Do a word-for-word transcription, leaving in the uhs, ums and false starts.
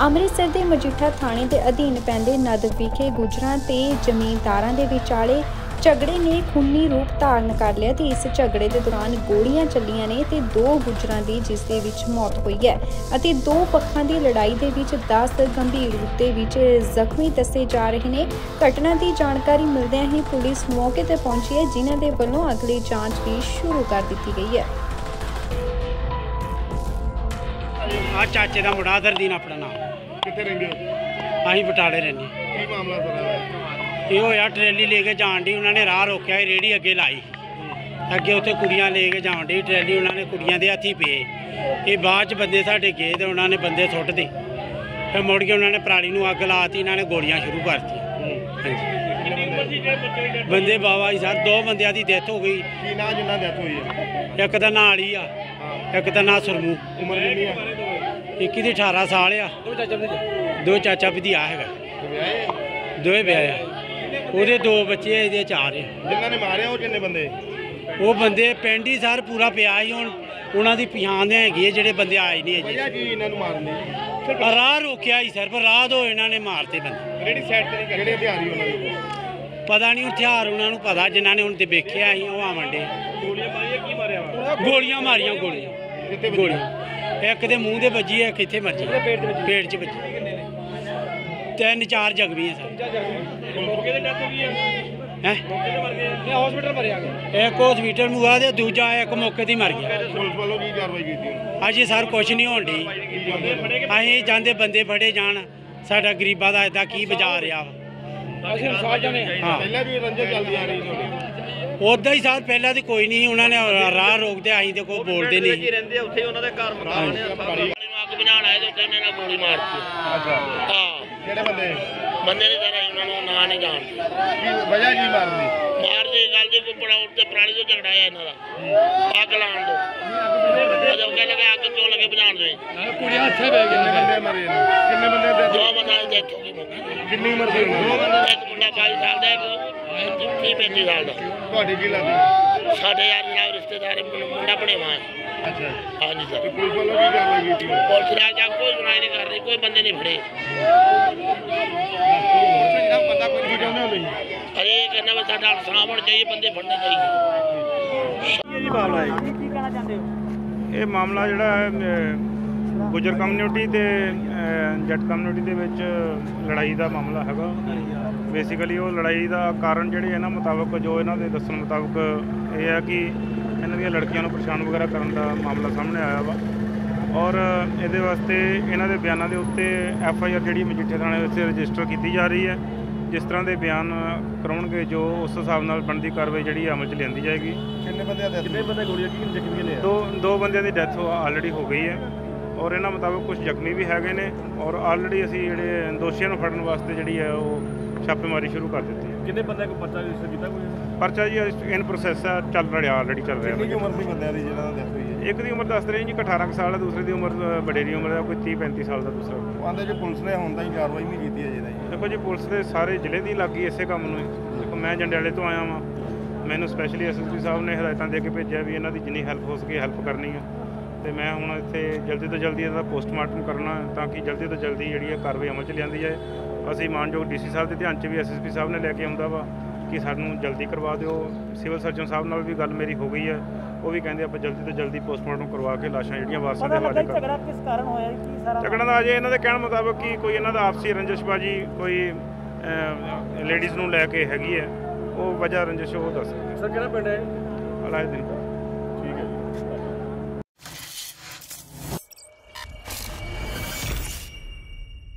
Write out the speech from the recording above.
ਅੰਮ੍ਰਿਤਸਰ ਦੇ ਮਜੀਠਾ ਥਾਣੇ ਦੇ ਅਧੀਨ ਪੈਂਦੇ ਨਦ ਵਿਖੇ ਗੁਜਰਾਂ ਤੇ ਜ਼ਮੀਨਦਾਰਾਂ ਦੇ ਵਿਚਾਲੇ ਝਗੜੇ ਨੇ ਖੂਨੀ ਰੂਪ ਧਾਰਨ ਕਰ ਲਿਆ ਤੇ ਇਸ ਝਗੜੇ ਦੇ ਦੌਰਾਨ ਗੋਲੀਆਂ ਚੱਲੀਆਂ ਨੇ ਤੇ ਦੋ ਗੁਜਰਾਂ ਦੀ ਜਿਸ ਦੇ ਵਿੱਚ ਮੌਤ ਹੋਈ ਹੈ ਅਤੇ ਦੋ ਪੱਖਾਂ ਦੀ ਲੜਾਈ ਦੇ ਵਿੱਚ ਦਸ ਗੰਭੀਰ ਰੂਪ ਦੇ ਵਿੱਚ ਜ਼ਖਮੀ ਦੱਸੇ ਜਾ ਰਹੇ ਨੇ। ਘਟਨਾ ਦੀ ਜਾਣਕਾਰੀ ਮਿਲਦਿਆਂ ਹੀ ਪੁਲਿਸ ਮੌਕੇ ਤੇ ਪਹੁੰਚੀ ਹੈ, ਜਿਨ੍ਹਾਂ ਦੇ ਵੱਲੋਂ ਅਗਲੀ ਜਾਂਚ ਵੀ ਸ਼ੁਰੂ ਕਰ ਦਿੱਤੀ ਗਈ ਹੈ। ਆ ਚਾਚੇ ਦਾ ਮੁੰਡਾ ਦਰਦੀਨ ਆਪਣਾ ਨਾਮ कितने रहेंगे ਅਸੀਂ ਬਟਾਲੇ ਰਹਿੰਦੇ। की मामला सर ਇਹ ਹੋਇਆ ਟਰੈਲੀ ਲੈ ਕੇ ਜਾਣ ਦੀ, ਉਹਨਾਂ ਨੇ ਰਾਹ ਰੋਕਿਆ, ਰੇੜੀ ਅੱਗੇ ਲਾਈ, ਅੱਗੇ ਉੱਥੇ ਕੁੜੀਆਂ ਲੈ ਕੇ ਜਾਣ ਦੀ ਟਰੈਲੀ, ਉਹਨਾਂ ਨੇ ਕੁੜੀਆਂ ਦੇ ਹੱਥੀ ਪਏ। ਇਹ ਬਾਅਦ 'ਚ ਬੰਦੇ ਸਾਡੇ ਗਏ ਤੇ ਉਹਨਾਂ ਨੇ ਬੰਦੇ ਸੁੱਟ ਦੇ, ਫਿਰ ਮੁੜ ਕੇ ਉਹਨਾਂ ਨੇ ਪਰਾਲੀ ਨੂੰ ਅੱਗ ਲਾਤੀ, ਇਹਨਾਂ ਨੇ ਗੋਲੀਆਂ ਸ਼ੁਰੂ ਕਰਤੀ। ਹਾਂਜੀ ਬੰਦੇ ਬਾਬਾ ਜੀ ਸਰ ਦੋ ਬੰਦਿਆਂ ਦੀ ਡੈਥ ਹੋ ਗਈ। की ना जिन्ना डेथ हुई है ਇੱਕ ਦਾ ਨਾਂ ਅਲੀ ਆ, ਇੱਕ ਦਾ ਨਾਂ ਸੁਰਮੂ। उम्र कितनी है ਇੱਕ ਦੀ ਅਠਾਰਾਂ ਸਾਲ ਆ, ਦੋ ਚਾਚਾ ਭਤੀਆ ਹੈਗਾ, ਦੋਵੇਂ ਵਿਆਹ ਆ। ਉਹਦੇ ਦੋ ਬੱਚੇ, ਇਹਦੇ ਚਾਰ ਆ। जिन्होंने मारे वो किन्ने बंदे ਉਹ ਬੰਦੇ ਪਿੰਡ ਹੀ ਸਰ ਪੂਰਾ ਪਿਆ ਸੀ। ਹੁਣ ਉਹਨਾਂ ਦੀ ਪਛਾਣ ਹੈਗੀ ਹੈ, ਜਿਹੜੇ ਬੰਦੇ ਆਏ ਨਹੀਂ ਅਜੇ। वजह की इन्होंने मारनी ਰਾਹ ਰੋਕਿਆ ਹੀ ਸਰ, ਪਰ ਰਾਹ ਤੋਂ ਇਹਨਾਂ ਨੇ ਮਾਰਤੇ ਬੰਦੇ। रेडी साइड ते नहीं किहड़े हथियार ही उन्होंने ਪਤਾ ਨਹੀਂ ਹਥਿਆਰ ਉਹਨਾਂ ਨੂੰ ਪਤਾ, ਜਿਨ੍ਹਾਂ ਨੇ ਹੁਣ ਤੇ ਵੇਖਿਆ ਸੀ ਉਹ ਆਵਣ ਡੇ। गोलियां मारियां की मारिया ਗੋਲੀਆਂ ਮਾਰੀਆਂ, ਗੋਲੀਆਂ कितने ਗੋਲੀਆਂ ਇੱਕ ਦੇ ਮੂੰਹ ਦੇ ਵੱਜੀ ਹੈ, ਇੱਕ ਇੱਥੇ ਮਰਜੀ ਪੇਟ 'ਚ ਵੱਜੀ। ਤਿੰਨ ਚਾਰ ਜ਼ਖਮੀ ਹੈ ਸਰ। मौके ते डेथ हो गई है ਹੈ हॉस्पिटल मरिया ਇੱਕ ਹਸਪੀਟਲ ਮੁਆ ਤੇ ਦੂਜਾ ਇੱਕ ਮੌਕੇ 'ਤੇ ਹੀ ਮਰ ਗਿਆ। पुलिस वालों की कार्रवाई की थी ਅਜੇ ਸਰ ਕੁਛ ਨਹੀਂ ਹੋਣ ਡਈ। ਅਸੀਂ ਜਾਂਦੇ ਬੰਦੇ ਫੜੇ ਜਾਣ, ਸਾਡਾ ਗਰੀਬਾਂ ਦਾ ਏਦਾਂ ਕੀ ਬਾਜ਼ਾਰ ਰਿਹਾ ਵਾ। ਹਾਂ पहले भी रंजन चलती आ रही थी ਉੱਦਾਂ ਹੀ ਸਰ ਪਹਿਲਾਂ ਤੇ ਕੋਈ ਨਹੀਂ, ਉਹਨਾਂ ਨੇ ਰਾਹ ਰੋਕਦੇ, ਅਸੀਂ ਤੇ ਕੋਈ ਬੋਲਦੇ ਨਹੀਂ। ਰਹਿੰਦੇ ਉੱਥੇ ਉਹਨਾਂ ਦੇ ਘਰ ਮਕਾਨ ਆ, ਪਾਣੀ ਨੂੰ ਅੱਗ ਬੁਝਾਉਣ ਆਏ ਤੇ ਉੱਥੇ ਇਹਨਾਂ ਨੇ ਗੋਲੀ ਮਾਰਤੀ। अच्छा ਹਾਂ किहड़े बंदे ਬੰਦੇ ਨੇ ਸਾਰਾ ਉਹਨਾਂ ਨੂੰ ਨਾਂ ਨਹੀਂ ਜਾਣਦੇ। की वजह की मारनी ਮਾਰਦੇ ਗੱਲ ਦੇ ਕੋਈ ਬੜਾ ਉੱਤੇ ਪੁਰਾਣੀ ਤੋਂ ਝਗੜਾ ਹੈ ਇਹਨਾਂ ਦਾ, ਅੱਗ ਲਾਉਣ ਤੋਂ। ਜਦੋਂ ਕਹਿੰਦੇ ਕਿ ਅੱਗ ਕਿਉਂ ਲੱਗੇ ਬੁਝਾਉਣ ਦੇ, कुड़ियां अच्छे बह गए किन्ने बंदे मरे ने किन्ने बंदे death ਦੋ ਬੰਦਿਆਂ ਦੀ ਡੈਥ ਹੋ ਗਈ ਮੌਕੇ ਤੇ। किन्नी उम्र सी दो बंदे ਇੱਕ ਮੁੰਡਾ ਬਾਈ ਸਾਲ ਦਾ, ਇੱਕ ਤੀਹ ਪੈਂਤੀ ਸਾਲ ਦਾ। ਤੁਹਾਡੀ ਕੀ ਲੱਗਦੀ ਸਾਡੇ ਯਾਰ ਨਾਲ ਰਿਸ਼ਤੇਦਾਰ ਮੁੰਡਾ ਬਣੇਵਾ ਹੈ। ਅੱਛਾ ਹਾਂਜੀ ਸਰ ਤੇ ਪੁਲਿਸ ਵੱਲੋਂ ਕੀ ਕਾਰਵਾਈ ਕੀਤੀ ਪੁਲਿਸ ਨੇ ਅੱਜ ਕੋਈ ਸੁਣਾਈ ਨਹੀਂ ਕਰ ਰਹੀ, ਕੋਈ ਬੰਦੇ ਨਹੀਂ ਫੜੇ। ਚੰਗਾ ਬੰਦਾ ਕੋਈ ਕੀ ਚਾਹੁੰਦੇ ਹੋ ਤੁਸੀਂ ਅਰੇ ਇਹ ਕਹਿੰਦਾ ਵੀ ਸਾਡਾ ਇਨਸਾਫ ਹੋਣਾ ਚਾਹੀਏ, ਬੰਦੇ ਫੜਨੇ ਚਾਹੀਏ। ਕੀ ਮਾਮਲਾ ਹੈ ਕੀ ਕਹਿਣਾ ਚਾਹੁੰਦੇ ਹੋ ਇਹ ਮਾਮਲਾ ਜਿਹੜਾ ਹੈ ਅਹ, ਗੁੱਜਰ ਕਮਿਊਨਿਟੀ ਤੇ ਅਹ, ਜੱਟ ਕਮਿਊਨਿਟੀ ਦੇ ਵਿੱਚ ਲੜਾਈ ਦਾ ਮਾਮਲਾ ਹੈਗਾ। ਬੇਸਿਕਲੀ ਉਹ ਲੜਾਈ ਦਾ ਕਾਰਨ ਜਿਹੜੇ ਇਹਨਾਂ ਮੁਤਾਬਕ, ਜੋ ਇਹਨਾਂ ਦੇ ਦੱਸਣ ਮੁਤਾਬਕ ਇਹ ਹੈ ਕਿ ਇਹਨਾਂ ਦੀਆਂ ਲੜਕੀਆਂ ਨੂੰ ਪਰੇਸ਼ਾਨ ਵਗੈਰਾ ਕਰਨ ਦਾ ਮਾਮਲਾ ਸਾਹਮਣੇ ਆਇਆ ਵਾ ਔਰ ਇਹਦੇ ਵਾਸਤੇ ਇਹਨਾਂ ਦੇ ਬਿਆਨਾਂ ਦੇ ਉੱਤੇ ਐਫ ਆਈ ਆਰ ਜਿਹੜੀ ਮਜੀਠੇ ਥਾਣੇ ਵਿੱਚ ਰਜਿਸਟਰ ਕੀਤੀ ਜਾ ਰਹੀ ਹੈ। ਜਿਸ ਤਰ੍ਹਾਂ ਦੇ ਬਿਆਨ ਕਰਾਉਣਗੇ ਜੋ ਉਸ ਹਿਸਾਬ ਨਾਲ ਬਣਦੀ ਕਾਰਵਾਈ ਜਿਹੜੀ ਅਮਲ 'ਚ ਲਿਆਂਦੀ ਜਾਏਗੀ। ਕਿੰਨੇ ਬੰਦਿਆਂ ਦੇ ਕਿੰਨੇ ਬੰਦੇ ਗੋਲੀਆਂ ਕੀ ਜ਼ਖਮੀ ਨੇ ਦੋ ਦੋ ਬੰਦਿਆਂ ਦੀ ਡੈਥ ਆਲਰੇਡੀ ਹੋ ਗਈ ਹੈ ਔਰ ਇਹਨਾਂ ਮੁਤਾਬਕ ਕੁਝ ਜ਼ਖਮੀ ਵੀ ਹੈਗੇ ਨੇ ਔਰ ਆਲਰੇਡੀ ਅਸੀਂ ਜਿਹੜੇ ਦੋਸ਼ੀਆਂ ਨੂੰ ਫੜਨ ਵਾਸਤੇ ਜਿਹੜੀ ਹੈ ਉਹ ਛਾਪੇਮਾਰੀ ਸ਼ੁਰੂ ਕਰ ਦਿੱਤੀ ਹੈ। ਕਿੰਨੇ ਬੰਦੇ ਕੋ ਪਰਚਾ ਰਜਿਸਟਰ ਕੀਤਾ ਕੋਈ ਪਰਚਾ ਜੀ ਇਨ ਪ੍ਰੋਸੈਸ ਹੈ, ਚੱਲ ਰਿਹਾ, ਆਲਰੇਡੀ ਚੱਲ ਰਿਹਾ। ਕਿੰਨੀ ਉਮਰ ਦੀ ਬੰਦਿਆਂ ਦੀ ਜਿਹਨਾਂ ਦੀ ਡੈਥ ਹੋਈ ਹੈ? ਇੱਕ ਦੀ ਉਮਰ ਦੱਸ ਰਹੇ ਜੀ ਅਠਾਰਾਂ ਕੁ ਸਾਲ ਹੈ, ਦੂਸਰੇ ਦੀ ਉਮਰ ਵਡੇਰੀ ਉਮਰ ਹੈ, ਕੋਈ ਤੀਹ ਪੈਂਤੀ ਸਾਲ ਦਾ ਦੂਸਰਾ। ਆਂਦੇ ਜੇ ਪੁਲਿਸ ਨੇ ਹੁਣ ਤਾਈਂ ਕਾਰਵਾਈ ਨਹੀਂ ਕੀਤੀ ਅਜੇ ਤਾਈਂ। ਦੇਖੋ ਜੀ ਪੁਲਿਸ ਦੇ ਸਾਰੇ ਜ਼ਿਲ੍ਹੇ ਦੀ ਲੱਗੀ ਇਸੇ ਕੰਮ ਨੂੰ ਹੀ। ਦੇਖੋ ਮੈਂ ਜੰਡਿਆਲੇ ਤੋਂ ਆਇਆ ਵਾਂ, ਮੈਨੂੰ ਸਪੈਸ਼ਲੀ ਐਸ ਐਸ ਪੀ ਸਾਹਿਬ ਨੇ ਹਦਾਇਤਾਂ ਦੇ ਕੇ ਭੇਜਿਆ ਵੀ ਇਹਨਾਂ ਦੀ ਜਿੰਨੀ ਹੈਲਪ ਹੋ ਸਕੇ ਹੈਲਪ ਕਰਨੀ ਹੈ ਤੇ ਮੈਂ ਹੁਣ ਇੱਥੇ ਜਲਦੀ ਤੋਂ ਜਲਦੀ ਇਹਦਾ ਪੋਸਟਮਾਰਟਮ ਕਰਨਾ ਤਾਂ ਕਿ ਜਲਦੀ ਤੋਂ ਜਲਦੀ ਜਿਹੜੀ ਹੈ ਕਾਰਵਾਈ ਅਮਲ 'ਚ ਲਿਆਂਦੀ ਜਾਏ। ਅਸੀਂ ਮਾਨਯੋਗ ਡੀ ਸੀ ਸਾਹਿਬ ਦੇ ਧਿਆਨ 'ਚ ਵੀ ਐਸ ਐਸ ਪੀ ਸਾਹਿਬ ਨੇ ਲੈ ਕੇ ਆਉਂਦਾ ਵਾ ਕਿ ਸਾਨੂੰ ਜਲਦੀ ਕਰਵਾ ਦਿਓ। ਸਿਵਲ ਸਰਜਨ ਸਾਹਿਬ ਨਾਲ ਵੀ ਗੱਲ ਮੇਰੀ ਹੋ ਗਈ ਹੈ, ਉਹ ਵੀ ਕਹਿੰਦੇ ਆਪਾਂ ਜਲਦੀ ਤੋਂ ਜਲਦੀ ਪੋਸਟਮਾਰਟਮ ਕਰਵਾ ਕੇ ਲਾਸ਼ਾਂ ਜਿਹੜੀਆਂ ਵਾਰਸਾਂ ਦੇ ਹਵਾਲੇ ਕਰ। ਝਗੜਾ ਕਿਸ ਕਾਰਨ ਹੋਇਆ ਜੀ? ਕੀ ਸਾਰਾ ਝਗੜਾ ਦਾ ਅਜੇ ਇਹਨਾਂ ਦੇ ਕਹਿਣ ਮੁਤਾਬਕ ਕਿ ਕੋਈ ਇਹਨਾਂ ਦਾ ਆਪਸੀ ਰੰਜਿਸ਼ਬਾਜੀ ਕੋਈ ਲੇਡੀਜ਼ ਨੂੰ ਲੈ ਕੇ ਹੈਗੀ ਹੈ, ਉਹ ਵਜ੍ਹਾ ਰੰਜਿਸ਼ ਉਹ ਦੱਸ ਸਰ ਕਿਹੜਾ ਪਿੰਡ ਹੈ? ਅਲਾਇਦੀਨ